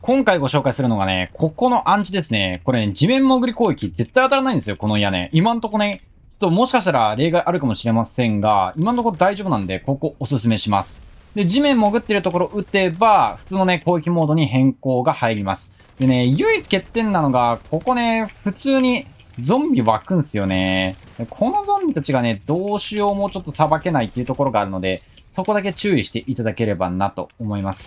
今回ご紹介するのがね、ここのアンチですね。これね、地面潜り攻撃絶対当たらないんですよ、この屋根。今んとこね、ちょっともしかしたら例外あるかもしれませんが、今んところ大丈夫なんで、ここおすすめします。で、地面潜ってるところ撃てば、普通のね、攻撃モードに変更が入ります。でね、唯一欠点なのが、ここね、普通にゾンビ湧くんすよね。このゾンビたちがね、どうしようもちょっと裁けないっていうところがあるので、そこだけ注意していただければなと思います。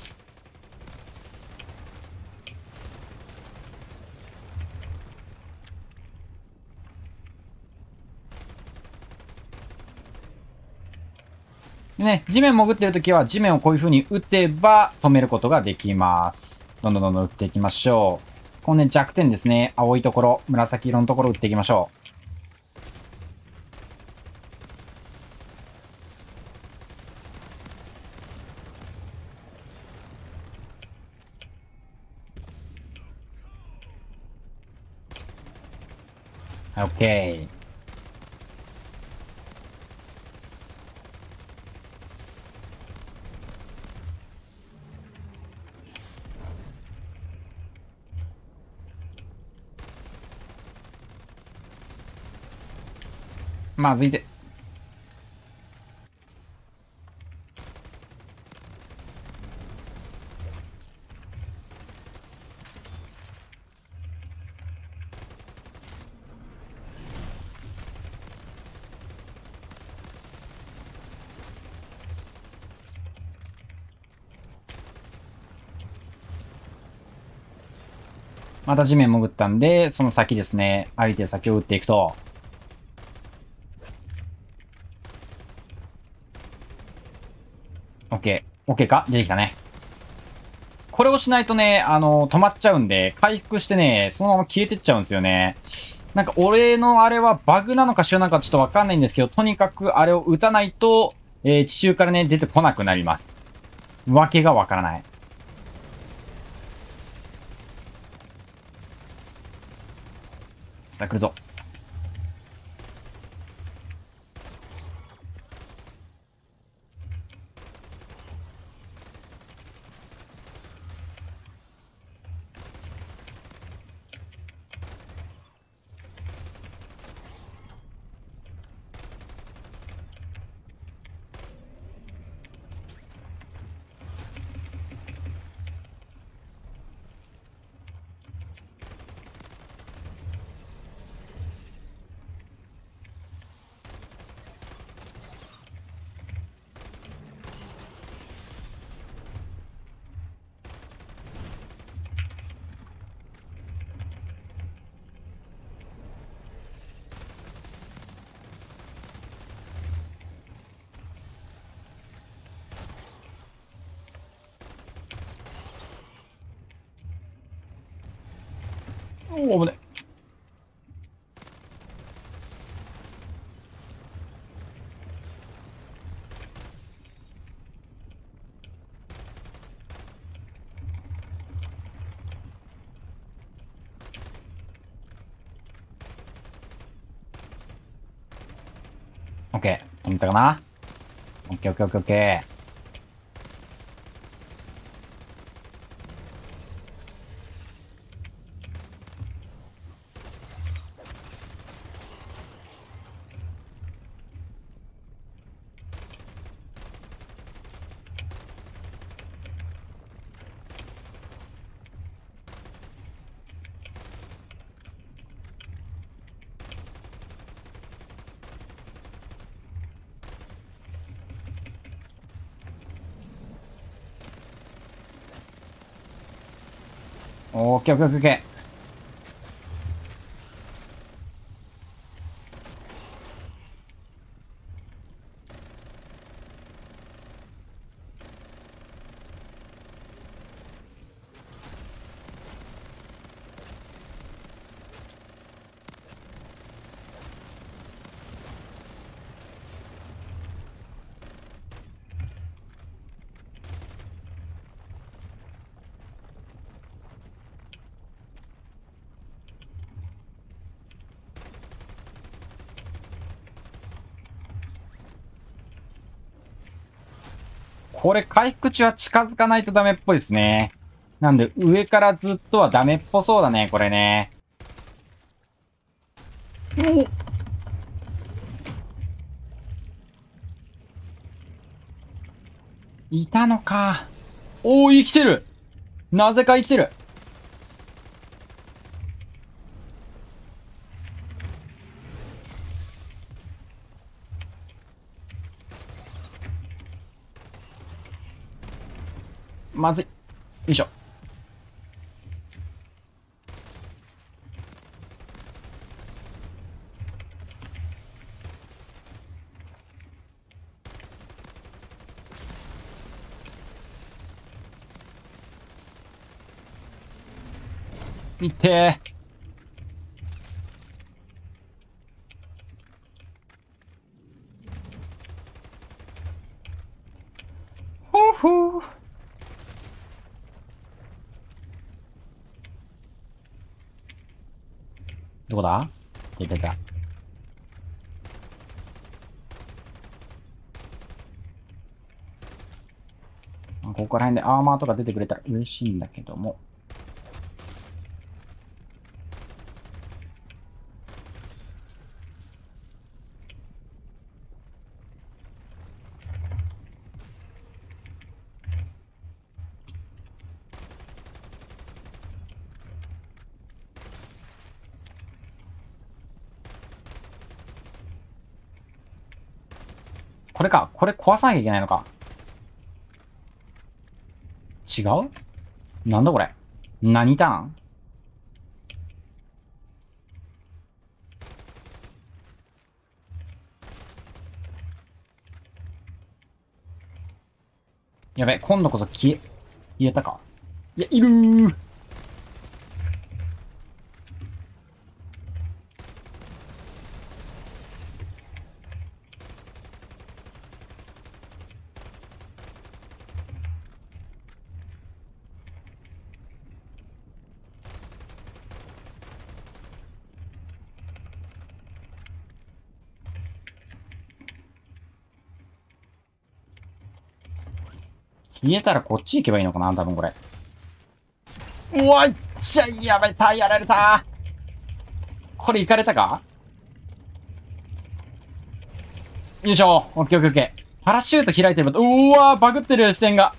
でね、地面潜ってるときは地面をこういう風に打てば止めることができます。どんどんどんどん打っていきましょう。このね、弱点ですね。青いところ、紫色のところ打っていきましょう。はい、OK。まずいて。また地面潜ったんで、その先ですね。ありて先を打っていくと。OK。OK か出てきたね。これをしないとね、止まっちゃうんで、回復してね、そのまま消えてっちゃうんですよね。なんか俺のあれはバグなのか仕様なのかちょっとわかんないんですけど、とにかくあれを打たないと、地中からね、出てこなくなります。わけがわからない。さあ来るぞ。おお、危ね。オッケー。止めたかな。オッケーオッケーオッケーオッケー。オッケーオッケーオッケーオッケー。これ回復値は近づかないとダメっぽいですね。 なんで、上からずっとはダメっぽそうだね、これね。お、いたのか。おー、生きてる。なぜか生きてる。まずい。よいしょ。いってー。ほうほう。どこだ？出てた。ここら辺でアーマーとか出てくれたら嬉しいんだけども。これか。これ壊さなきゃいけないのか。違う？なんだこれ。何ターン？やべ、今度こそ消えたか。いや、いるー。消えたらこっち行けばいいのかな多分これ。うわっちゃ、やばい、やられた。これ行かれたか？よいしょ。オッケーオッケーオッケー。パラシュート開いてる。うわー、バグってる視点が。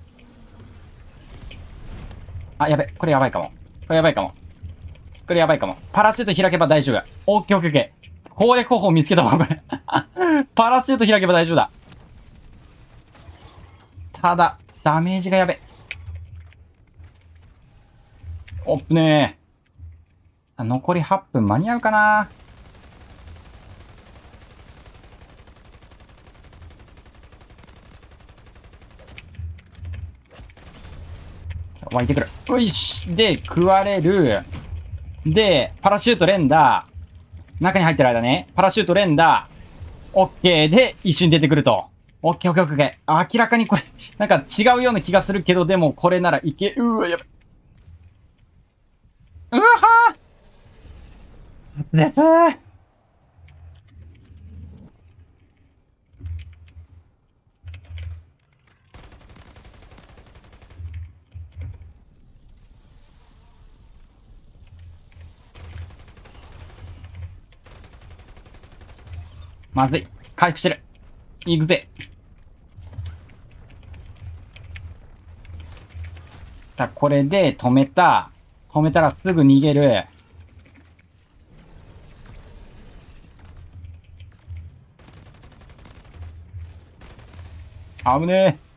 あ、やべ。これやばいかも。これやばいかも。これやばいかも。パラシュート開けば大丈夫。オッケーオッケーオッケー。攻略方法見つけたわ、これ。パラシュート開けば大丈夫だ。ただ、ダメージがやべ。おっぶねー。残り8分間に合うかな。湧いてくる。よいし。で、食われる。で、パラシュート連打。中に入ってる間ね。パラシュート連打。オッケーで、一瞬出てくると。オッケーオッケーオッケー。明らかにこれ、なんか違うような気がするけど、でもこれならいけ、うわ、やべ。うわはーですー。まずい。回復してる。行くぜ。さあ、これで止めた。止めたらすぐ逃げる。危ねえ。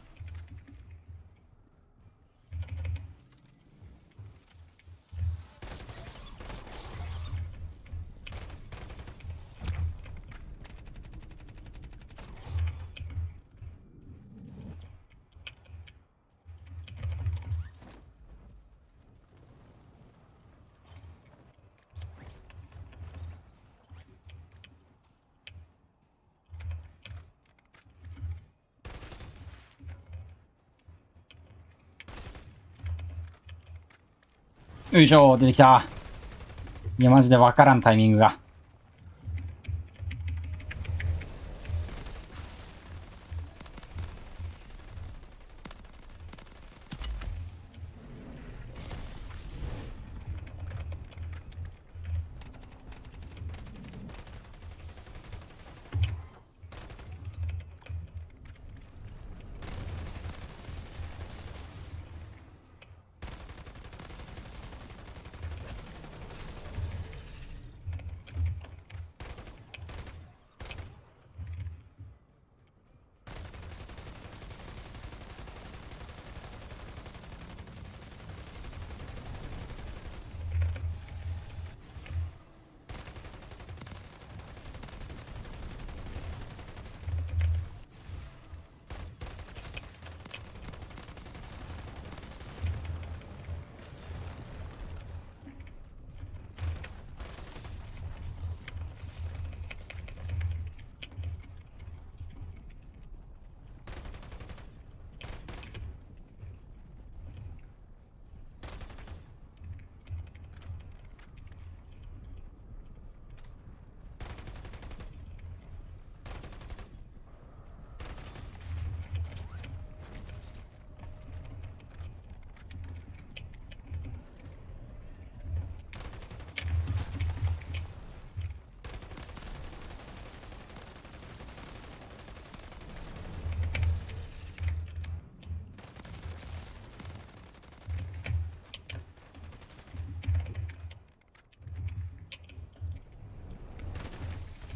よいしょ、出てきた。いや、マジでわからんタイミングが。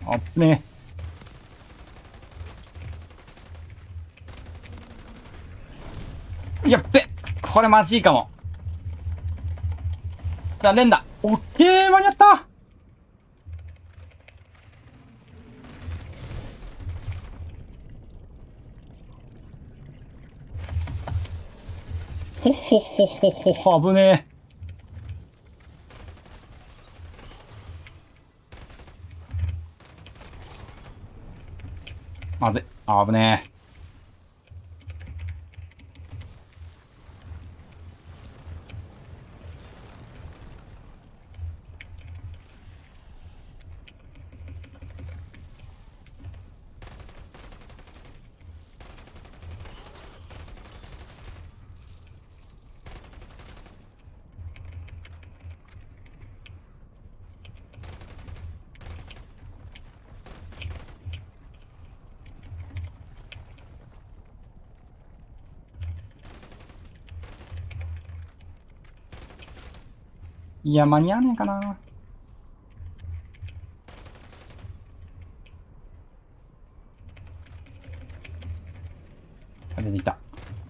あっね。やっべ、これマジいいかも。さあ、連打。オッケー、間に合った。ほほほほほ、危ねえ。まずい。危ねえ。いや、間に合わねえかな。出てきた。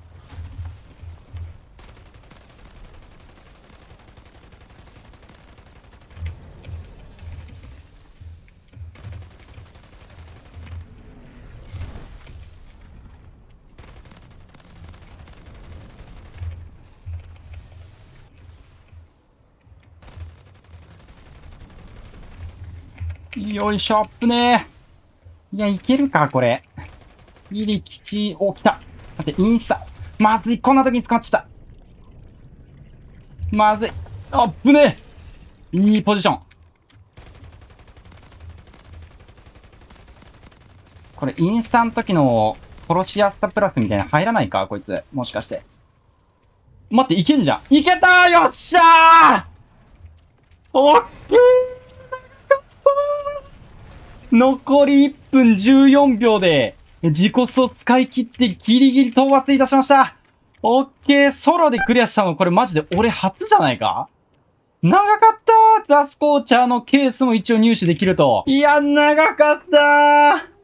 よいしょ、アップねー。いや、いけるか、これ。ギリ吉、お、来た。待って、インスタ。まずい、こんな時に捕まっちゃった。まずい。アップねー。いいポジション。これ、インスタの時の殺しやすさプラスみたいな入らないかこいつ。もしかして。待って、いけんじゃん。いけたー、よっしゃー。オッケー。残り1分14秒で、自己素使い切ってギリギリ討伐いたしました。オッケー、ソロでクリアしたのこれマジで俺初じゃないか。長かったー。ザスコーチャーのケースも一応入手できると。いや、長かったー。